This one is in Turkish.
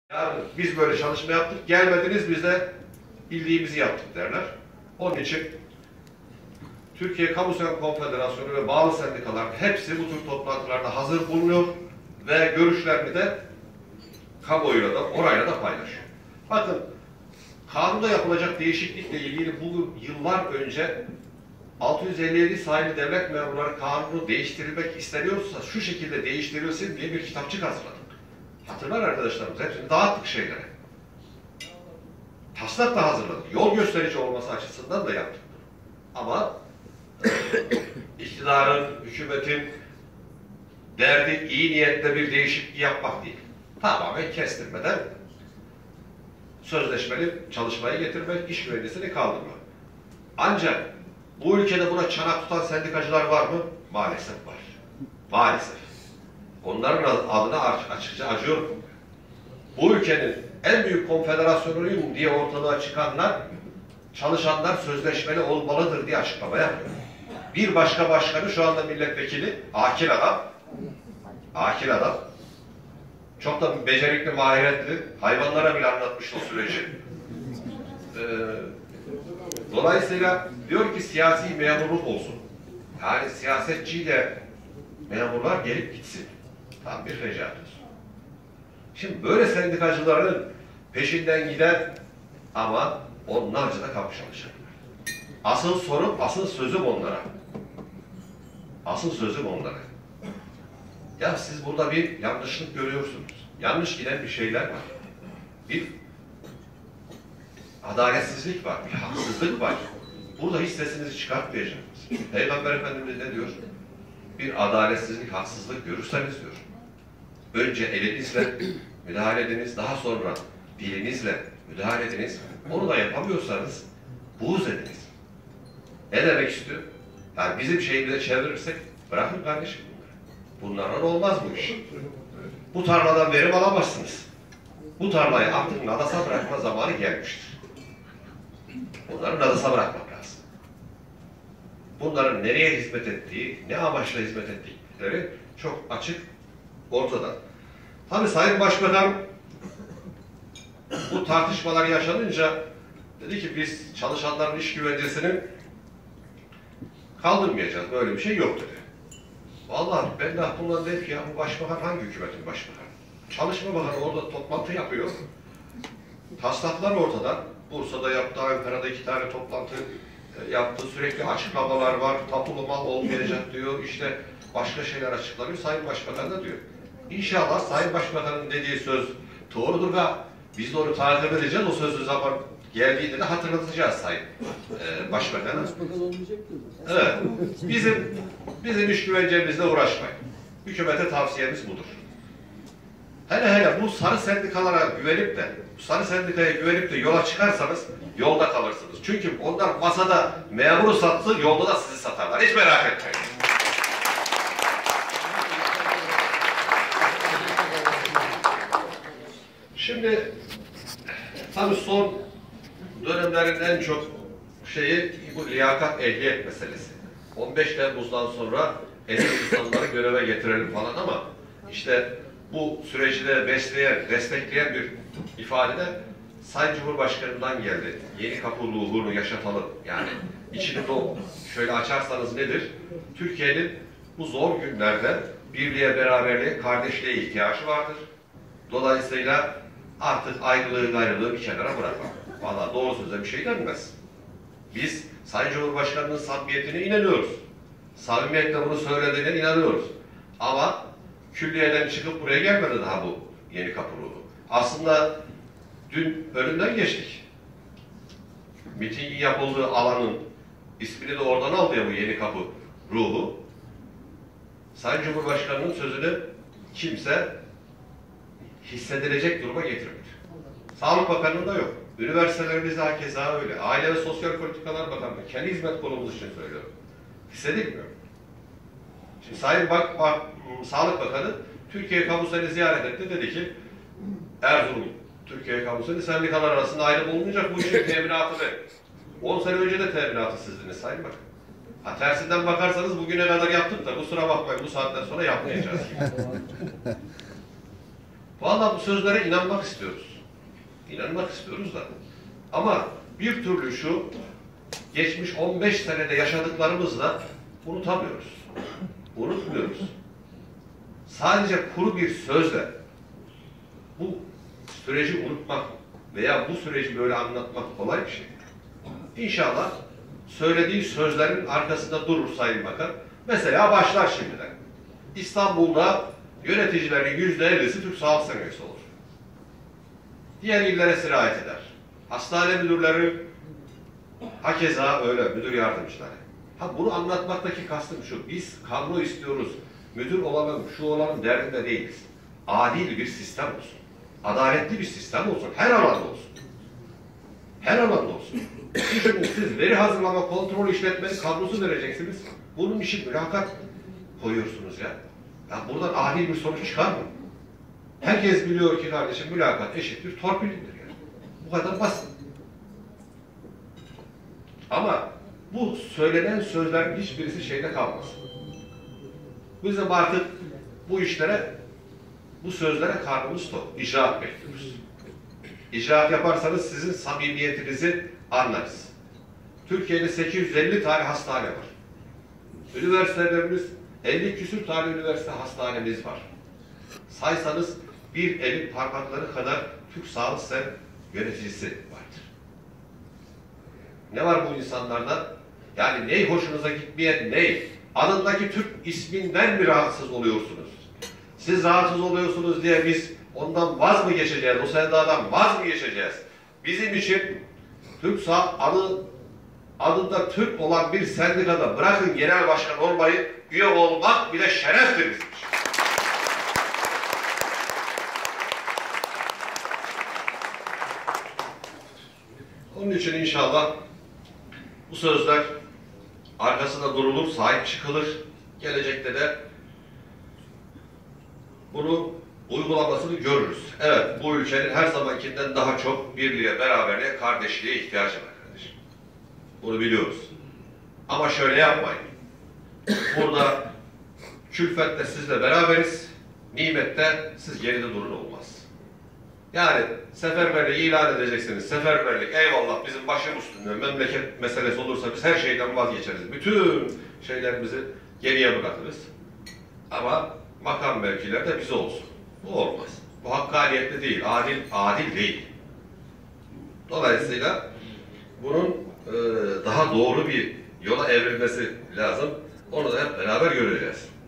Yani biz böyle çalışma yaptık, gelmediniz biz de bildiğimizi yaptık derler. Onun için Türkiye Kamusal Konfederasyonu ve bağlı sendikalar hepsi bu tür toplantılarda hazır bulunuyor ve görüşlerini de kamuoyuyla da orayla da paylaşıyor. Bakın, kanunda yapılacak değişiklikle ilgili bu yıllar önce 657 sayılı devlet memurları kanunu değiştirilmek isteniyorsa şu şekilde değiştirilsin diye bir kitapçık hazırladık. Hatırlar arkadaşlarımız, hepsini dağıttık şeylere. Taslak da hazırladık. Yol gösterici olması açısından da yaptık. Ama iktidarın, hükümetin derdi iyi niyetle bir değişiklik yapmak değil. Tamamen kestirmeden sözleşmeli çalışmaya getirmek, iş güvencesini kaldırmak. Ancak bu ülkede buna çanak tutan sendikacılar var mı? Maalesef var. Maalesef. Onların adına açıkça acıyorum. Bu ülkenin en büyük konfederasyonuyum diye ortalığa çıkanlar, çalışanlar sözleşmeli olmalıdır diye açıklama yapıyor. Bir başka başkanı şu anda milletvekili, akil adam. Akil adam. Çok da becerikli, mahiretli. Hayvanlara bile anlatmış o süreci. Dolayısıyla diyor ki siyasi memurluk olsun. Yani siyasetçiyle memurlar gelip gitsin. Tam bir fecaatdır. Şimdi böyle sendikacıların peşinden gider ama onlarca da kamu çalışanlar. Asıl sorun, asıl sözüm onlara. Asıl sözüm onlara. Ya siz burada bir yanlışlık görüyorsunuz. Yanlış giden bir şeyler var. Bir adaletsizlik var, bir haksızlık var. Burada hiç sesinizi çıkartmayacaksınız. Peygamber Efendimiz ne diyor? Bir adaletsizlik, haksızlık görürseniz diyor. Önce elinizle müdahale ediniz, daha sonra dilinizle müdahale ediniz. Onu da yapamıyorsanız buğz ediniz. Ne demek istiyor? Yani bizim şeyimize çevirirsek bırakın kardeşim bunları. Bunlarla olmaz bu iş. Bu tarladan verim alamazsınız. Bu tarlayı artık nadasa bırakma zamanı gelmiştir. Bunları nadasa bırakmak lazım. Bunların nereye hizmet ettiği, ne amaçla hizmet ettikleri çok açık ortada. Tabii Sayın Başbakan bu tartışmalar yaşanınca dedi ki biz çalışanların iş güvencesini kaldırmayacağız. Böyle bir şey yok dedi. Vallahi ben de aklımdan dedim ki ya bu başbakan hangi hükümetin başbakanı? Çalışma Bakanı orada toplantı yapıyor. Taslaklar ortada. Bursa'da yaptı, Ankara'da 2 tane toplantı yaptı. Sürekli açıklamalar var. Tapulu mal olmayacak diyor. İşte başka şeyler açıklanıyor. Sayın Başbakan da diyor. İnşallah Sayın Başbakan'ın dediği söz doğrudur ve biz de onu takip edeceğiz. O sözlü zaman geldiğinde de hatırlatacağız Sayın Başbakan'a. Evet. Bizim iş güvencemizle uğraşmayın. Hükümete tavsiyemiz budur. Hele bu sarı sendikalara güvenip de, bu sarı sendikaya güvenip de yola çıkarsanız yolda kalırsınız. Çünkü onlar masada memuru sattı, yolda da sizi satarlar. Hiç merak etmeyin. Şimdi tabii son dönemlerin en çok şeyi bu liyakat ehliyet meselesi. 15 Temmuz'dan sonra ehli insanları göreve getirelim falan ama işte bu süreci de destekleyen bir ifade de Sayın Cumhurbaşkanı'ndan geldi. Yeni kapı ruhunu yaşatalım. Yani içini şöyle açarsanız nedir? Türkiye'nin bu zor günlerde birliğe, beraberliğe, kardeşliğe ihtiyacı vardır. Dolayısıyla artık ayrılığı bir kenara bırakalım. Vallahi doğru söze bir şey denmez. Biz Sayın Cumhurbaşkanı'nın samimiyetine inanıyoruz. Samimiyetle bunu söylediğine inanıyoruz. Ama külliyeden çıkıp buraya gelmedi daha bu yeni kapı ruhu. Aslında dün önünden geçtik. Mitingin yapıldığı alanın ismini de oradan aldı ya bu yeni kapı ruhu. Sayın Cumhurbaşkanı'nın sözünü kimse hissedilecek duruma getirmedi. Sağlık Bakanlığı'nda yok. Üniversitelerimizde hakeza öyle. Aile ve Sosyal Politikalar Bakanlığı. Kendi hizmet konumuz için söylüyorum. Hissedilmiyor. Şimdi Sayın Sağlık Bakanı Türkiye Kamusu'nu ziyaret etti. Dedi ki Erzurum Türkiye Kamusu'nu sendikalar arasında ayrı bulunmayacak. Bu işin teminatı verin. 10 sene önce de teminatı sizdiniz Sayın Bakan. Ha, tersinden bakarsanız bugüne kadar yaptık da kusura bakmayın bu saatten sonra yapmayacağız. Vallahi bu sözlere inanmak istiyoruz. İnanmak istiyoruz da. Ama bir türlü şu geçmiş 15 senede yaşadıklarımızla unutamıyoruz. Unutmuyoruz. Sadece kuru bir sözle bu süreci unutmak veya bu süreci böyle anlatmak kolay bir şey. İnşallah söylediği sözlerin arkasında durur Sayın Bakan. Mesela başlar şimdiden. İstanbul'da yöneticilerin %50'si Türk Sağlık Senesi olur. Diğer illere sirayet eder. Hastane müdürleri hakeza öyle, müdür yardımcıları. Bunu anlatmaktaki kastım şu, biz kadro istiyoruz, müdür olalım, şu olalım derdinde değiliz. Adil bir sistem olsun. Adaletli bir sistem olsun. Her alanda olsun. Her alanda olsun. Şimdi siz veri hazırlama, kontrol işletmesi kadrosu vereceksiniz. Bunun için mülakat koyuyorsunuz ya. Ya buradan adil bir sonuç çıkar mı? Herkes biliyor ki kardeşim mülakat eşittir torpilindir yani. Bu kadar basit. Ama bu söylenen sözlerin hiçbirisi şeyde kalmasın. Bizim artık bu işlere, bu sözlere karnımız tok. İcraat bekliyoruz. İcraat yaparsanız sizin samimiyetinizi anlarız. Türkiye'de 850 tane hastane var. Üniversitelerimiz 50 küsur tane üniversite hastanemiz var. Saysanız bir elin parmakları kadar Türk Sağlık Sen yöneticisi vardır. Ne var bu insanlarda? Yani ney hoşunuza gitmeyen ney? Anındaki Türk isminden mi rahatsız oluyorsunuz? Siz rahatsız oluyorsunuz diye biz ondan vaz mı geçeceğiz? O sevdadan vaz mı geçeceğiz? Bizim için Türk adında Türk olan bir sendikada bırakın genel başkan olmayı, üye olmak bile şereftir bizim için. Onun için inşallah bu sözler arkasında durulur, sahip çıkılır. Gelecekte de bunu uygulamasını görürüz. Evet, bu ülkenin her zamankinden daha çok birliğe, beraberliğe, kardeşliğe ihtiyacı var kardeşim. Bunu biliyoruz. Ama şöyle yapmayın. Burada külfette sizle beraberiz, nimette siz geride durun olmaz. Yani seferberliği ilan edeceksiniz. Seferberlik, eyvallah bizim başım üstünde, memleket meselesi olursa biz her şeyden vazgeçeriz. Bütün şeylerimizi geriye bırakırız. Ama makam mevkiler de bize olsun. Bu olmaz. Bu hakkaniyetli değil, adil değil. Dolayısıyla bunun daha doğru bir yola evrilmesi lazım. Onu da hep beraber göreceğiz.